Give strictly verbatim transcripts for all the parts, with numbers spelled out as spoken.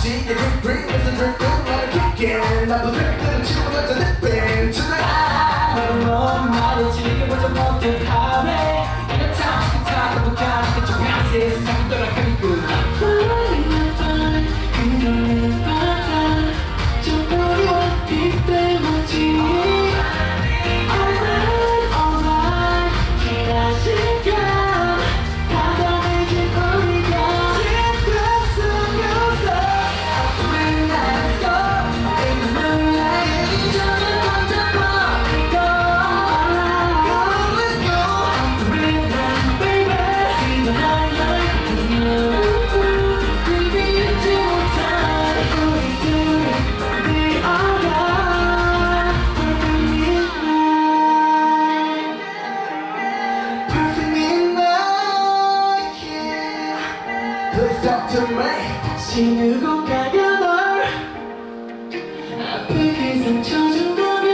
지게 drink drink as a drink drink 나를 kick 나도 drink 치고 가자 내 band tonight 너는 너무 나를 지켜보자 못해 밤에 이거 참 타고 못하는 그쪽 한 세상이 돌아가니 그 Fine fine 그녀의 바다 저 머리와 비슷해 보지 Alright alright 지난 시간 다가내진 우리가 지켰으면서 When I stop in the moonlight 이전에 먼저 버리고 Alright go let's go I'm the rhythm baby See the night light Baby 잊지 못한 우리 둘이 The alright Perfect midnight Perfect midnight yeah Please talk to me 지누고 가려 널 아프게 상처준다면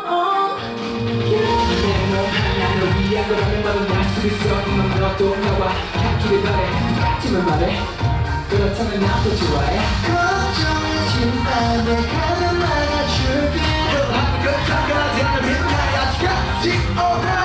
내 몸 하나를 위한 거라면 나는 알수 있어 이만 너도 나와 닿기를 바래 닿지만 말해 그렇다면 나도 좋아해 걱정하지 마 내가 널 막아줄게 그 하루 끝까지 하는 midnight 아직까지 alright